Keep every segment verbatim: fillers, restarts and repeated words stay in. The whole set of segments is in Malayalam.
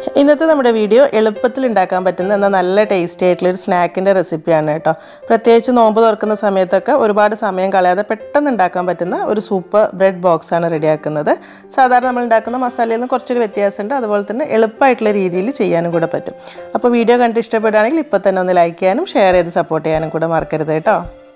ഇന്നത്തെ നമ്മുടെ വീഡിയോ എളുപ്പത്തിൽ ഉണ്ടാക്കാൻ പറ്റുന്ന എന്നാൽ നല്ല ടേസ്റ്റി ആയിട്ടുള്ള ഒരു സ്നാക്കിൻ്റെ റെസിപ്പിയാണ് കേട്ടോ. പ്രത്യേകിച്ച് നോമ്പ് തുറക്കുന്ന സമയത്തൊക്കെ ഒരുപാട് സമയം കളയാതെ പെട്ടെന്ന് ഉണ്ടാക്കാൻ പറ്റുന്ന ഒരു സൂപ്പർ ബ്രെഡ് ബോക്സ് ആണ് റെഡിയാക്കുന്നത്. സാധാരണ നമ്മൾ ഉണ്ടാക്കുന്ന മസാലയിൽ നിന്ന് കുറച്ചൊരു വ്യത്യാസമുണ്ട്, അതുപോലെ തന്നെ എളുപ്പമായിട്ടുള്ള രീതിയിൽ ചെയ്യാനും കൂടെ പറ്റും. അപ്പോൾ വീഡിയോ കണ്ട് ഇഷ്ടപ്പെടുകയാണെങ്കിൽ ഇപ്പോൾ തന്നെ ഒന്ന് ലൈക്ക് ചെയ്യാനും ഷെയർ ചെയ്ത് സപ്പോർട്ട് ചെയ്യാനും കൂടെ മറക്കരുത് കേട്ടോ.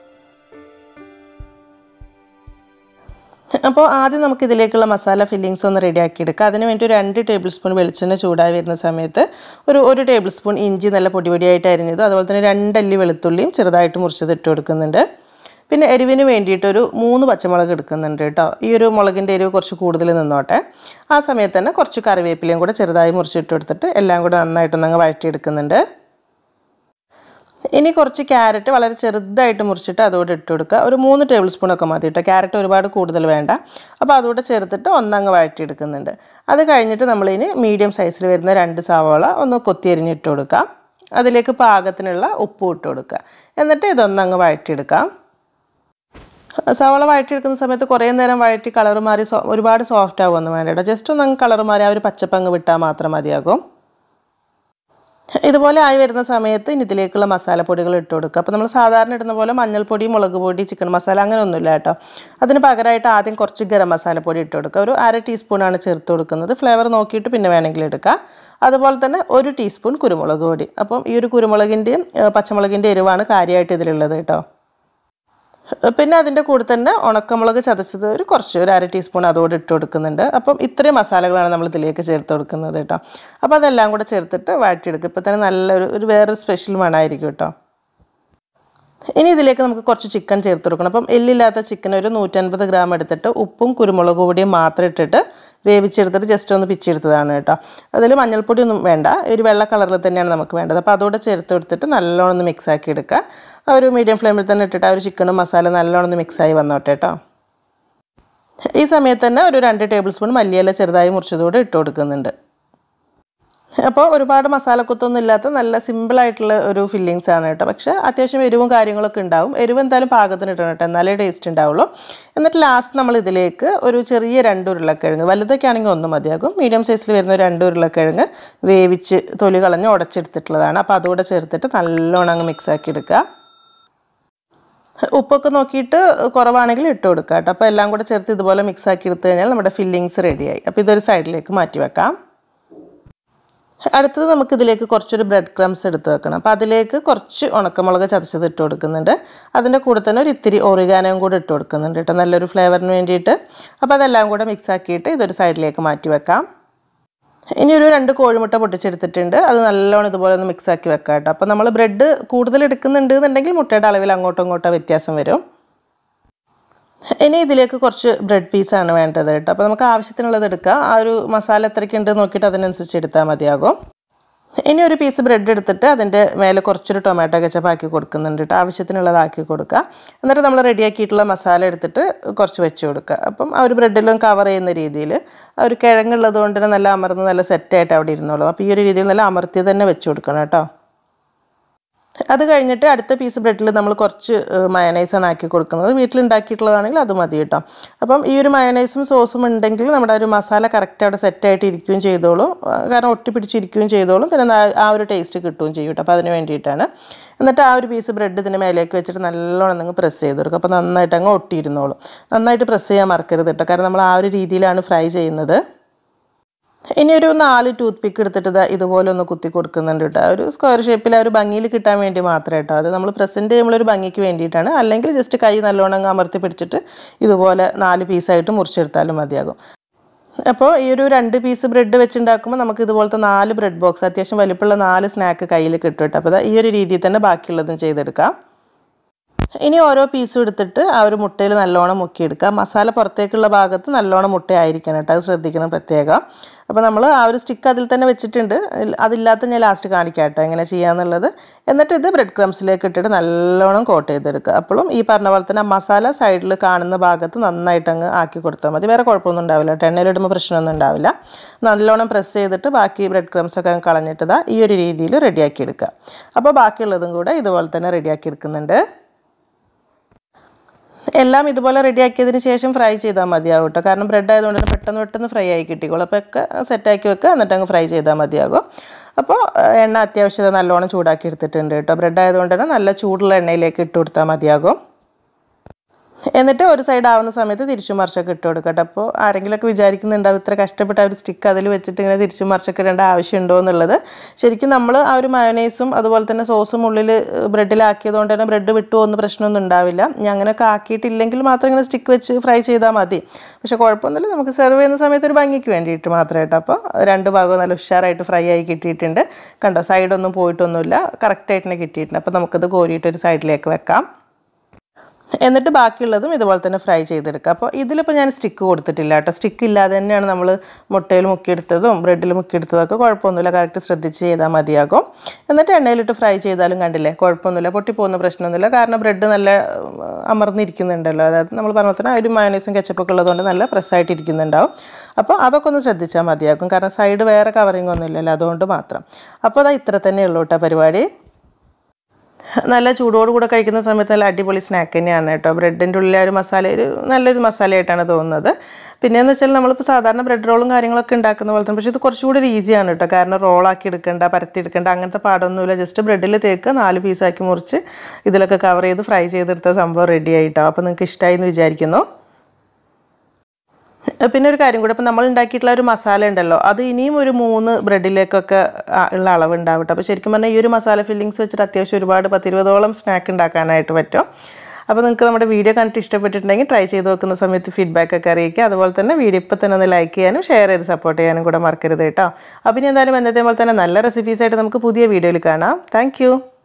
അപ്പോൾ ആദ്യം നമുക്ക് ഇതിലേക്കുള്ള മസാല ഫില്ലിങ്സ് ഒന്ന് റെഡിയാക്കി എടുക്കാം. അതിന് വേണ്ടി ഒരു രണ്ട് ടേബിൾ സ്പൂൺ വെളിച്ചെണ്ണ ചൂടായി വരുന്ന സമയത്ത് ഒരു ഒരു ടേബിൾ സ്പൂൺ ഇഞ്ചി നല്ല പൊടി പൊടിയായിട്ട് അരിഞ്ഞത്, അതുപോലെ തന്നെ രണ്ടല്ലി വെളുത്തുള്ളിയും ചെറുതായിട്ട് മുറിച്ചത് ഇട്ട് കൊടുക്കുന്നുണ്ട്. പിന്നെ എരിവിന് വേണ്ടിയിട്ടൊരു മൂന്ന് പച്ചമുളക് എടുക്കുന്നുണ്ട് കേട്ടോ. ഈ ഒരു മുളകിൻ്റെ എരിവ് കുറച്ച് കൂടുതൽ നിന്നോട്ടെ. ആ സമയത്ത് തന്നെ കുറച്ച് കറിവേപ്പിലയും കൂടെ ചെറുതായി മുറിച്ചിട്ട് കൊടുത്തിട്ട് എല്ലാം കൂടെ നന്നായിട്ടൊന്നങ്ങ് വഴറ്റിയെടുക്കുന്നുണ്ട്. ഇനി കുറച്ച് ക്യാരറ്റ് വളരെ ചെറുതായിട്ട് മുറിച്ചിട്ട് അതോടെ ഇട്ട് കൊടുക്കുക. ഒരു മൂന്ന് ടേബിൾ സ്പൂണൊക്കെ മതി കേട്ടോ, ക്യാരറ്റ് ഒരുപാട് കൂടുതൽ വേണ്ട. അപ്പോൾ അതോടെ ചേർത്തിട്ട് ഒന്നങ്ങ് വഴറ്റിയെടുക്കുന്നുണ്ട്. അത് കഴിഞ്ഞിട്ട് നമ്മളിനി മീഡിയം സൈസിൽ വരുന്ന രണ്ട് സവാള ഒന്ന് കൊത്തി അരിഞ്ഞിട്ട് കൊടുക്കാം. അതിലേക്ക് പാകത്തിനുള്ള ഉപ്പും ഇട്ട് കൊടുക്കുക. എന്നിട്ട് ഇതൊന്നങ്ങ് വഴറ്റിയെടുക്കാം. സവാള വഴറ്റിയെടുക്കുന്ന സമയത്ത് കുറേ നേരം വഴറ്റി കളർ മാറി ഒരുപാട് സോഫ്റ്റ് ആവുമൊന്നും വേണ്ട കേട്ടോ. ജസ്റ്റ് ഒന്നങ്ങ് കളർ മാറി ആ ഒരു പച്ചപ്പങ്ങ് വിട്ടാൽ മാത്രം മതിയാകും. ഇതുപോലെ ആയി വരുന്ന സമയത്ത് ഇനി ഇതിലേക്കുള്ള മസാലപ്പൊടികൾ ഇട്ട് കൊടുക്കുക. അപ്പോൾ നമ്മൾ സാധാരണ ഇടുന്ന പോലെ മഞ്ഞൾപ്പൊടി, മുളക് പൊടി, ചിക്കൻ മസാല അങ്ങനെ ഒന്നുമില്ല കേട്ടോ. അതിന് പകരമായിട്ട് ആദ്യം കുറച്ച് ഗരം മസാലപ്പൊടി ഇട്ട് കൊടുക്കുക. ഒരു അര ടീസ്പൂണാണ് ചേർത്ത് കൊടുക്കുന്നത്. ഫ്ലേവർ നോക്കിയിട്ട് പിന്നെ വേണമെങ്കിൽ എടുക്കുക. അതുപോലെ തന്നെ ഒരു ടീസ്പൂൺ കുരുമുളക് പൊടി. അപ്പം ഈ ഒരു കുരുമുളകിൻ്റെയും പച്ചമുളകിൻ്റെ എരിവാണ് കാര്യമായിട്ട് ഇതിലുള്ളത് കേട്ടോ. പിന്നെ അതിൻ്റെ കൂടെ തന്നെ ഉണക്കമുളക് ചതച്ചത് ഒരു കുറച്ച് ഒരു അര ടീസ്പൂൺ അതോടെ ഇട്ട് കൊടുക്കുന്നുണ്ട്. അപ്പം ഇത്രയും മസാലകളാണ് നമ്മൾ ഇതിലേക്ക് ചേർത്ത് കൊടുക്കുന്നത് കേട്ടോ. അപ്പോൾ അതെല്ലാം കൂടെ ചേർത്തിട്ട് വഴറ്റിയെടുക്കുക. ഇപ്പോൾ തന്നെ നല്ലൊരു ഒരു വേറൊരു സ്പെഷ്യൽ മണമായിരിക്കും കേട്ടോ. ഇനി ഇതിലേക്ക് നമുക്ക് കുറച്ച് ചിക്കൻ ചേർത്ത് കൊടുക്കണം. അപ്പം എല്ലില്ലാത്ത ചിക്കൻ ഒരു നൂറ്റൻപത് ഗ്രാം എടുത്തിട്ട് ഉപ്പും കുരുമുളക് പൊടിയും മാത്രം ഇട്ടിട്ട് വേവിച്ചെടുത്തിട്ട് ജസ്റ്റ് ഒന്ന് പിച്ചെടുത്തതാണ് കേട്ടോ. അതിൽ മഞ്ഞൾപ്പൊടി ഒന്നും വേണ്ട, ഒരു വെള്ള കളറിൽ തന്നെയാണ് നമുക്ക് വേണ്ടത്. അപ്പോൾ അതോടെ ചേർത്ത് കൊടുത്തിട്ട് നല്ലോണം ഒന്ന് മിക്സ് ആക്കി എടുക്കുക. ആ ഒരു മീഡിയം ഫ്ലെയിമിൽ തന്നെ ഇട്ടിട്ട് ആ ഒരു ചിക്കനും മസാല നല്ലോണം ഒന്ന് മിക്സായി വന്നോട്ടെ കേട്ടോ. ഈ സമയത്ത് തന്നെ ഒരു രണ്ട് ടേബിൾ സ്പൂൺ മല്ലിയില ചെറുതായി മുറിച്ചതോടെ ഇട്ട് കൊടുക്കുന്നുണ്ട്. അപ്പോൾ ഒരുപാട് മസാലക്കുത്തൊന്നും ഇല്ലാത്ത നല്ല സിമ്പിളായിട്ടുള്ള ഒരു ഫില്ലിങ്സ് ആണ് കേട്ടോ. പക്ഷേ അത്യാവശ്യം എരിവും കാര്യങ്ങളൊക്കെ ഉണ്ടാവും. എരിവ് എന്തായാലും പാകത്തിന് ഇടണം കേട്ടോ, എന്നാലേ ടേസ്റ്റ് ഉണ്ടാവുള്ളൂ. എന്നിട്ട് ലാസ്റ്റ് നമ്മൾ ഇതിലേക്ക് ഒരു ചെറിയ രണ്ട് ഉരുളക്കിഴങ്ങ്, വലുതൊക്കെ ആണെങ്കിൽ ഒന്നും മതിയാകും, മീഡിയം സൈസിൽ വരുന്ന രണ്ട് ഉരുളക്കിഴങ്ങ് വേവിച്ച് തൊലി കളഞ്ഞ് ഉടച്ചെടുത്തിട്ടുള്ളതാണ്. അപ്പോൾ അതുകൂടെ ചേർത്തിട്ട് നല്ലോണം അങ്ങ് മിക്സാക്കി എടുക്കുക. ഉപ്പൊക്കെ നോക്കിയിട്ട് കുറവാണെങ്കിൽ ഇട്ട് കൊടുക്കുക കേട്ടോ. അപ്പോൾ എല്ലാം കൂടെ ചേർത്ത് ഇതുപോലെ മിക്സാക്കി എടുത്തു കഴിഞ്ഞാൽ നമ്മുടെ ഫില്ലിങ്സ് റെഡിയായി. അപ്പോൾ ഇതൊരു സൈഡിലേക്ക് മാറ്റി വെക്കാം. അടുത്തത് നമുക്കിതിലേക്ക് കുറച്ചൊരു ബ്രെഡ് ക്രംസ് എടുത്ത് വെക്കണം. അപ്പോൾ അതിലേക്ക് കുറച്ച് ഉണക്കമുളക് ചതച്ചത് ഇട്ട് കൊടുക്കുന്നുണ്ട്. അതിൻ്റെ കൂടെ തന്നെ ഒരു ഇത്തിരി ഒറിഗാനോയും കൂടെ ഇട്ട് കൊടുക്കുന്നുണ്ട് കേട്ടോ, നല്ലൊരു ഫ്ലേവറിന് വേണ്ടിയിട്ട്. അപ്പോൾ അതെല്ലാം കൂടെ മിക്സ് ആക്കിയിട്ട് ഇതൊരു സൈഡിലേക്ക് മാറ്റി വെക്കാം. ഇനി ഒരു രണ്ട് കോഴിമുട്ട പൊട്ടിച്ചെടുത്തിട്ടുണ്ട്. അത് നല്ലോണം ഇതുപോലെ ഒന്ന് മിക്സ് ആക്കി വെക്കാം കേട്ടോ. അപ്പോൾ നമ്മൾ ബ്രെഡ് കൂടുതൽ എടുക്കുന്നുണ്ട് എന്നുണ്ടെങ്കിൽ മുട്ടയുടെ അളവിൽ അങ്ങോട്ടും ഇങ്ങോട്ടോ വ്യത്യാസം വരും. ഇനി ഇതിലേക്ക് കുറച്ച് ബ്രെഡ് പീസാണ് വേണ്ടത് കേട്ടോ. അപ്പോൾ നമുക്ക് ആവശ്യത്തിനുള്ളത് എടുക്കുക. ആ ഒരു മസാല എത്രയ്ക്കുണ്ട് നോക്കിയിട്ട് അതിനനുസരിച്ച് എടുത്താൽ മതിയാകും. ഇനി ഒരു പീസ് ബ്രെഡ് എടുത്തിട്ട് അതിൻ്റെ മേലെ കുറച്ചൊരു ടൊമാറ്റോ കെച്ചപ്പ് ആക്കി കൊടുക്കുന്നുണ്ട് കേട്ടോ. ആവശ്യത്തിനുള്ളതാക്കി കൊടുക്കുക. എന്നിട്ട് നമ്മൾ റെഡിയാക്കിയിട്ടുള്ള മസാല എടുത്തിട്ട് കുറച്ച് വെച്ച് കൊടുക്കുക. അപ്പം ആ ഒരു ബ്രെഡിലും കവർ ചെയ്യുന്ന രീതിയിൽ ആ ഒരു കിഴങ്ങുള്ളത് കൊണ്ട് തന്നെ നല്ല അമർന്ന് നല്ല സെറ്റായിട്ട് അവിടെ ഇരുന്നോളും. അപ്പോൾ ഈ ഒരു രീതിയിൽ നല്ല അമർത്തി തന്നെ വെച്ച് കൊടുക്കണം കേട്ടോ. അത് കഴിഞ്ഞിട്ട് അടുത്ത പീസ് ബ്രെഡിൽ നമ്മൾ കുറച്ച് മയണൈസാണ് ആക്കി കൊടുക്കുന്നത്. വീട്ടിലുണ്ടാക്കിയിട്ടുള്ളതാണെങ്കിൽ അത് മതി കേട്ടോ. അപ്പം ഈ ഒരു മയണൈസും സോസും ഉണ്ടെങ്കിൽ നമ്മുടെ ഒരു മസാല കറക്റ്റ് അവിടെ സെറ്റായിട്ട് ഇരിക്കുകയും ചെയ്തോളും, കാരണം ഒട്ടിപ്പിടിച്ചിരിക്കുകയും ചെയ്തോളും, പിന്നെ ആ ഒരു ടേസ്റ്റ് കിട്ടുകയും ചെയ്യും കേട്ടോ. അപ്പോൾ അതിന് വേണ്ടിയിട്ടാണ്. എന്നിട്ട് ആ ഒരു പീസ് ബ്രെഡ് ഇതിന് മേലേക്ക് വെച്ചിട്ട് നല്ലോണം നിങ്ങൾ പ്രസ് ചെയ്ത് കൊടുക്കുക. അപ്പോൾ നന്നായിട്ട് അങ്ങ് ഒട്ടിയിരുന്നോളും. നന്നായിട്ട് പ്രസ് ചെയ്യാൻ മറക്കരുത് കേട്ടോ, കാരണം നമ്മൾ ആ ഒരു രീതിയിലാണ് ഫ്രൈ ചെയ്യുന്നത്. ഇനി ഒരു നാല് ടൂത്ത് പിക്ക് എടുത്തിട്ട് ഇതുപോലെ ഒന്ന് കുത്തി കൊടുക്കുന്നുണ്ട് കേട്ടോ. ഒരു സ്ക്വയർ ഷേപ്പിൽ ആ ഒരു ഭംഗിയിൽ കിട്ടാൻ വേണ്ടി മാത്രം കേട്ടോ. അത് നമ്മൾ പ്രസൻറ്റ് ചെയ്യുമ്പോൾ ഒരു ഭംഗിക്ക് വേണ്ടിയിട്ടാണ്. അല്ലെങ്കിൽ ജസ്റ്റ് കൈ നല്ലോണം അമർത്തി പിടിച്ചിട്ട് ഇതുപോലെ നാല് പീസായിട്ട് മുറിച്ചെടുത്താലും മതിയാകും. അപ്പോൾ ഈ ഒരു രണ്ട് പീസ് ബ്രെഡ് വെച്ചുണ്ടാക്കുമ്പോൾ നമുക്ക് ഇതുപോലത്തെ നാല് ബ്രെഡ് ബോക്സ്, അത്യാവശ്യം വലിപ്പമുള്ള നാല് സ്നാക്ക് കയ്യിൽ കിട്ടും കേട്ടോ. അപ്പോൾ ഈ ഒരു രീതിയിൽ തന്നെ ബാക്കിയുള്ളതും ചെയ്തെടുക്കാം. ഇനി ഓരോ പീസും എടുത്തിട്ട് ആ ഒരു മുട്ടയിൽ നല്ലോണം മുക്കിയെടുക്കുക. മസാല പുറത്തേക്കുള്ള ഭാഗത്ത് നല്ലോണം മുട്ടയായിരിക്കണം കേട്ടോ, അത് ശ്രദ്ധിക്കണം പ്രത്യേകം. അപ്പോൾ നമ്മൾ ആ ഒരു സ്റ്റിക്ക് അതിൽ തന്നെ വെച്ചിട്ടുണ്ട്. അതില്ലാത്ത ഞാൻ ലാസ്റ്റ് കാണിക്കാം കേട്ടോ എങ്ങനെ ചെയ്യാന്നുള്ളത്. എന്നിട്ട് ഇത് ബ്രെഡ് ക്രംസിലേക്ക് ഇട്ടിട്ട് നല്ലോണം കോട്ട് ചെയ്തെടുക്കുക. അപ്പോഴും ഈ പറഞ്ഞ പോലെ തന്നെ മസാല സൈഡിൽ കാണുന്ന ഭാഗത്ത് നന്നായിട്ട് അങ്ങ് ആക്കി കൊടുത്താൽ മതി. വേറെ കുഴപ്പമൊന്നും ഉണ്ടാവില്ല കേട്ടോ, എണ്ണയിലിടുമ്പോൾ പ്രശ്നമൊന്നും ഉണ്ടാവില്ല. നല്ലോണം പ്രസ് ചെയ്തിട്ട് ബാക്കി ബ്രെഡ് ക്രംസൊക്കെ കളഞ്ഞിട്ട് ഇതാ ഈ ഒരു രീതിയിൽ റെഡിയാക്കി എടുക്കുക. അപ്പോൾ ബാക്കിയുള്ളതും കൂടെ ഇതുപോലെ തന്നെ റെഡിയാക്കി എടുക്കുന്നുണ്ട്. എല്ലാം ഇതുപോലെ റെഡിയാക്കിയതിന് ശേഷം ഫ്രൈ ചെയ്താൽ മതിയാകും കേട്ടോ. കാരണം ബ്രെഡ് ആയതുകൊണ്ട് തന്നെ പെട്ടെന്ന് പെട്ടെന്ന് ഫ്രൈ ആയി കിട്ടിക്കോളും. അപ്പോൾ ഒക്കെ സെറ്റാക്കി വെക്കുക, എന്നിട്ട് അങ്ങ് ഫ്രൈ ചെയ്താൽ മതിയാകും. അപ്പോൾ എണ്ണ അത്യാവശ്യത നല്ലോണം ചൂടാക്കി എടുത്തിട്ടുണ്ട് കേട്ടോ. ബ്രെഡ് ആയതുകൊണ്ട് തന്നെ നല്ല ചൂടുള്ള എണ്ണയിലേക്ക് ഇട്ട് കൊടുത്താൽ മതിയാകും. എന്നിട്ട് ഒരു സൈഡ് ആവുന്ന സമയത്ത് തിരിച്ചും മറിച്ചൊക്കെ ഇട്ട് കൊടുക്കട്ടെ. അപ്പോൾ ആരെങ്കിലുമൊക്കെ വിചാരിക്കുന്നുണ്ടാവും ഇത്ര കഷ്ടപ്പെട്ട ഒരു സ്റ്റിക്ക് അതിൽ വെച്ചിട്ട് ഇങ്ങനെ തിരിച്ചും മറിച്ചൊക്കെ ഇടേണ്ട ആവശ്യമുണ്ടോ എന്നുള്ളത്. ശരിക്കും നമ്മൾ ആ ഒരു മയോനൈസും അതുപോലെ തന്നെ സോസും ഉള്ളിൽ ബ്രെഡിലാക്കിയതുകൊണ്ട് തന്നെ ബ്രെഡ് വിട്ടു പോകുന്ന പ്രശ്നമൊന്നും ഉണ്ടാവില്ല. ഞാൻ അങ്ങനെയൊക്കെ ആക്കിയിട്ടില്ലെങ്കിൽ മാത്രം ഇങ്ങനെ സ്റ്റിക്ക് വെച്ച് ഫ്രൈ ചെയ്താൽ മതി. പക്ഷേ കുഴപ്പമൊന്നുമില്ല, നമുക്ക് സെർവ് ചെയ്യുന്ന സമയത്ത് ഒരു ഭംഗിക്ക് വേണ്ടിയിട്ട് മാത്രമായിട്ട്. അപ്പോൾ രണ്ട് ഭാഗവും നല്ല ഉഷാറായിട്ട് ഫ്രൈ ആയി കിട്ടിയിട്ടുണ്ട്. കണ്ടോ, സൈഡൊന്നും പോയിട്ടൊന്നുമില്ല, കറക്റ്റായിട്ട് തന്നെ കിട്ടിയിട്ടുണ്ട്. അപ്പോൾ നമുക്കത് കോരിയിട്ട് ഒരു സൈഡിലേക്ക് വെക്കാം. എന്നിട്ട് ബാക്കിയുള്ളതും ഇതുപോലെ തന്നെ ഫ്രൈ ചെയ്തെടുക്കുക. അപ്പോൾ ഇതിലിപ്പോൾ ഞാൻ സ്റ്റിക്ക് കൊടുത്തിട്ടില്ല കേട്ടോ. സ്റ്റിക്ക് ഇല്ലാതെ തന്നെയാണ് നമ്മൾ മുട്ടയിൽ മുക്കിയെടുത്തതും ബ്രെഡിൽ മുക്കിയെടുത്തതൊക്കെ. കുഴപ്പമൊന്നുമില്ല, കറക്റ്റ് ശ്രദ്ധിച്ച് ചെയ്താൽ മതിയാകും. എന്നിട്ട് എണ്ണയിലിട്ട് ഫ്രൈ ചെയ്താലും കണ്ടില്ലേ കുഴപ്പമൊന്നുമില്ല, പൊട്ടിപ്പോകുന്ന പ്രശ്നമൊന്നുമില്ല. കാരണം ബ്രെഡ് നല്ല അമർന്നിരിക്കുന്നുണ്ടല്ലോ. അതായത് നമ്മൾ പറഞ്ഞ പോലെ തന്നെ ഒരു മയോനൈസും കെച്ചപ്പൊക്കെ ഉള്ളതുകൊണ്ട് നല്ല പ്രസ്സായിട്ടിരിക്കുന്നുണ്ടാവും. അപ്പോൾ അതൊക്കെ ഒന്ന് ശ്രദ്ധിച്ചാൽ മതിയാകും. കാരണം സൈഡ് വേറെ കവറിങ് ഒന്നും ഇല്ലല്ലോ, അതുകൊണ്ട് മാത്രം. അപ്പോൾ അതാ ഇത്ര തന്നെ ഉള്ളൂ കേട്ടോ പരിപാടി. നല്ല ചൂടോടുകൂടെ കഴിക്കുന്ന സമയത്ത് നല്ല അടിപൊളി സ്നാക്ക് തന്നെയാണ് കേട്ടോ. ബ്രെഡിൻ്റെ ഉള്ളിൽ ഒരു മസാല ഒരു നല്ലൊരു മസാലയായിട്ടാണ് തോന്നുന്നത്. പിന്നെയെന്ന് വെച്ചാൽ നമ്മളിപ്പോൾ സാധാരണ ബ്രെഡ് റോളും കാര്യങ്ങളൊക്കെ ഉണ്ടാക്കുന്ന പോലെ തന്നെ, പക്ഷേ ഇത് കുറച്ചുകൂടി ഒരു ഈസിയാണ് കേട്ടോ. കാരണം റോളാക്കി എടുക്കേണ്ട, പരത്തി എടുക്കേണ്ട, അങ്ങനത്തെ പാടൊന്നുമില്ല. ജസ്റ്റ് ബ്രെഡിൽ തേക്ക് നാല് പീസാക്കി മുറിച്ച് ഇതിലൊക്കെ കവർ ചെയ്ത് ഫ്രൈ ചെയ്തെടുത്ത സംഭവം റെഡി ആയിട്ടോ. അപ്പോൾ നിങ്ങൾക്ക് ഇഷ്ടമായി എന്ന് വിചാരിക്കുന്നു. പിന്നെ ഒരു കാര്യം കൂടെ, ഇപ്പോൾ നമ്മൾ ഉണ്ടാക്കിയിട്ടുള്ള ഒരു മസാല ഉണ്ടല്ലോ, അത് ഇനിയും ഒരു മൂന്ന് ബ്രെഡിലേക്കൊക്കെ ഉള്ള അളവ് ഉണ്ടാവട്ടെ. അപ്പോൾ ശരിക്കും പറഞ്ഞാൽ ഈ ഒരു മസാല ഫില്ലിങ്സ് വെച്ചിട്ട് അത്യാവശ്യം ഒരുപാട് പത്തിരുപതോളം സ്നാക്ക് ഉണ്ടാക്കാനായിട്ട് പറ്റും. അപ്പോൾ നിങ്ങൾക്ക് നമ്മുടെ വീഡിയോ കണ്ടിട്ട് ഇഷ്ടപ്പെട്ടിട്ടുണ്ടെങ്കിൽ ട്രൈ ചെയ്ത് നോക്കുന്ന സമയത്ത് ഫീഡ്ബാക്ക് ഒക്കെ അറിയിക്കുക. അതുപോലെ തന്നെ വീഡിയോ ഇപ്പോൾ തന്നെ ഒന്ന് ലൈക്ക് ചെയ്യാനും ഷെയർ ചെയ്ത് സപ്പോർട്ട് ചെയ്യാനും കൂടെ മറക്കരുത് കേട്ടോ. അപ്പോൾ ഇനി എന്തായാലും എന്നത്തെ പോലെ തന്നെ നല്ല റെസിപ്പീസായിട്ട് നമുക്ക് പുതിയ വീഡിയോയിൽ കാണാം. താങ്ക്